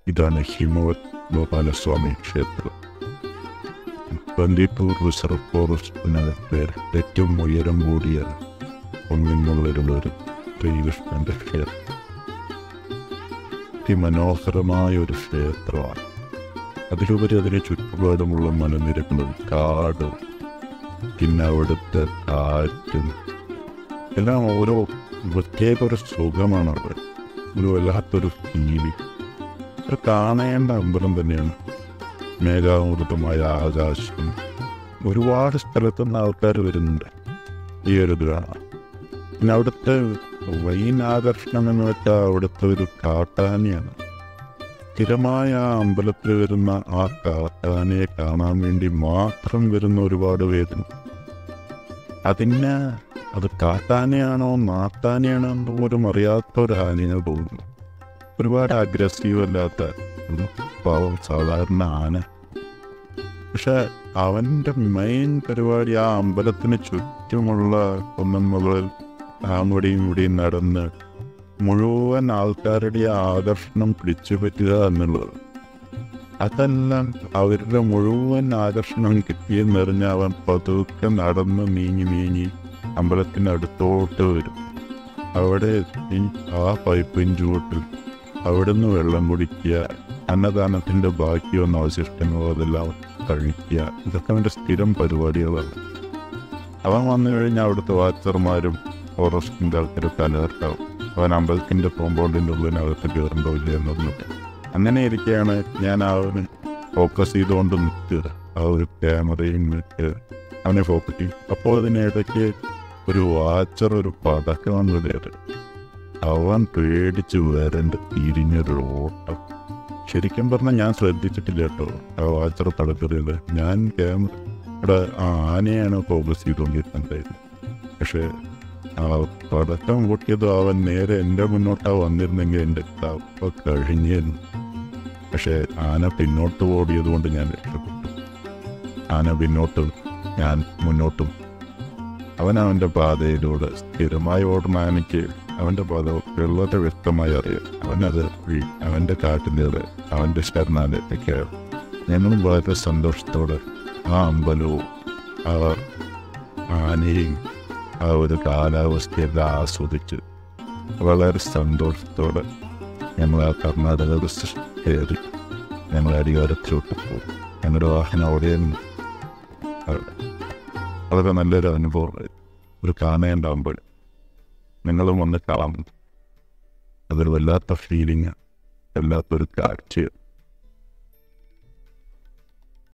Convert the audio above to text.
ഇതാണ് ഹിമവത് ഗോപാലസ്വാമി ക്ഷേത്രം. ബന്ദിപ്പൂർ റിസർവ് ഫോറസ്റ്റിനകത്ത് ഏറ്റവും ഉയരം കൂടിയ ഒന്നിനുള്ളൊരു ശ്രീകൃഷ്ണൻ്റെ ക്ഷേത്രം. അതിമനോഹരമായ ഒരു ക്ഷേത്രമാണ്. അതിലുപരി അതിന് ചുറ്റുപാടുമുള്ള മലനിരകളും കാടും പിന്നെ അവിടുത്തെ കാറ്റും എല്ലാം ഓരോ പ്രത്യേക ഒരു സുഖമാണ് അവിടെ. ഒരു വല്ലാത്തൊരു ഫീലിംഗ്. ഒരു കാണേണ്ട അമ്പലം തന്നെയാണ്. മേഘാവൃതമായ ആകാശം. ഒരുപാട് സ്ഥലത്തുനിന്ന് ആൾക്കാർ വരുന്നുണ്ട് ഈ ഒരു ഇത് കാണാൻ. പിന്നെ അവിടുത്തെ മെയിൻ ആകർഷണം എന്ന് വെച്ചാൽ അവിടുത്തെ ഒരു കാട്ടാനയാണ്. സ്ഥിരമായ ആ അമ്പലത്തിൽ വരുന്ന ആ കാട്ടാനയെ കാണാൻ വേണ്ടി മാത്രം വരുന്ന ഒരുപാട് പേരുണ്ട്. അത് കാട്ടാനയാണോ നാട്ടാനയാണോ എന്ന് പോലും അറിയാത്ത ഒരു ആനയെ തോന്നുന്നു. ഒരുപാട് അഗ്രസീവ് അല്ലാത്ത ഒരു പാവം സാധാരണ ആന. പക്ഷെ അവൻ്റെ മെയിൻ പരിപാടി ആ അമ്പലത്തിന് ചുറ്റുമുള്ള കുന്നമുകളിൽ അങ്ങോടിയും ഇവിടെയും നടന്ന് മുഴുവൻ ആൾക്കാരുടെ ആകർഷണം പിടിച്ചു പറ്റുക എന്നുള്ളത്. അതെല്ലാം അവരുടെ മുഴുവൻ ആകർഷണം കിട്ടിയെന്ന് പറഞ്ഞാൽ അവൻ പതുക്കെ നടന്ന് നീങ്ങി അമ്പലത്തിനടുത്തോട്ട് വരും. അവിടെ എത്തി ആ പൈപ്പിൻ ചുവട്ടിൽ അവിടെ നിന്ന് വെള്ളം കുടിക്കുക, അന്നദാനത്തിൻ്റെ ബാക്കി വന്ന അവശിഷ്ടങ്ങളോ അതെല്ലാം കഴിക്കുക. ഇതൊക്കെ അവൻ്റെ സ്ഥിരം പരിപാടികളാണ്. അവൻ വന്നു കഴിഞ്ഞാൽ അവിടുത്തെ വാച്ചർമാരും ഫോറസ്റ്റിൻ്റെ ആൾക്കാരൊക്കെ അലേർട്ടാവും. അവൻ അമ്പലത്തിൻ്റെ കോമ്പൗണ്ടിൻ്റെ ഉള്ളിനകത്ത് കയറുണ്ടോ ഇല്ല എന്നൊന്നുമില്ല. അങ്ങനെ ഇരിക്കുകയാണ് ഞാൻ അവന് ഫോക്കസ് ചെയ്തുകൊണ്ട് നിൽക്കുക. ആ ഒരു ക്യാമറയും വെച്ച് അവനെ ഫോക്കസ് ചെയ്യും. അപ്പോൾ അതിനിടയ്ക്ക് ഒരു വാച്ചർ ഒരു പടക്കം വിടയത്. അവൻ പേടിച്ച് വരണ്ട് തിരിഞ്ഞൊരു ഓട്ടം. ശരിക്കും പറഞ്ഞാൽ ഞാൻ ശ്രദ്ധിച്ചിട്ടില്ല കേട്ടോ ആ വാച്ചർ പടക്കറിയത്. ഞാൻ ക്യാമറയുടെ ആനയാണ് ഫോക്കസ് ചെയ്തുകൊണ്ടിരുന്നുണ്ടായിരുന്നു. പക്ഷേ ആ പടക്കം പൊട്ടിയത് അവൻ നേരെ എൻ്റെ മുന്നോട്ടാണ് വന്നിരുന്നെങ്കിൽ എൻ്റെ തപ്പ കഴിഞ്ഞിരുന്നു. പക്ഷേ ആന പിന്നോട്ട് ഓടിയത് കൊണ്ട് ഞാൻ രക്ഷപ്പെട്ടു. ആന പിന്നോട്ടും ഞാൻ മുന്നോട്ടും. അവൻ്റെ പാതയിലൂടെ സ്ഥിരമായി ഓടുന്ന ആനയ്ക്ക് അവൻ്റെ പാത വളരെ വ്യക്തമായി അറിയാം. അവൻ്റെ കാട്ടിലൂടെ അവൻ്റെ ശരണാലയത്തേക്കാണ്. ഞങ്ങളും വളരെ സന്തോഷത്തോടെ ആ അമ്പലവും ആ ആനയും ആ ഒരു കാലാവസ്ഥയെല്ലാം ആസ്വദിച്ച് വളരെ സന്തോഷത്തോടെ ഞങ്ങൾ ആ കർണാടക കയറി ഞങ്ങൾ അടിവാരത്തിലോട്ട് പോകും. ഞങ്ങളുടെ വാഹനം അവിടെയാണ്. വളരെ നല്ലൊരു അനുഭവമായിരുന്നു. ഒരു കാണേണ്ടാകുമ്പോൾ നിങ്ങളും വന്ന് കാണാൻ. അതൊരു വല്ലാത്ത ഫീലിംഗ്, വല്ലാത്തൊരു കാഴ്ച.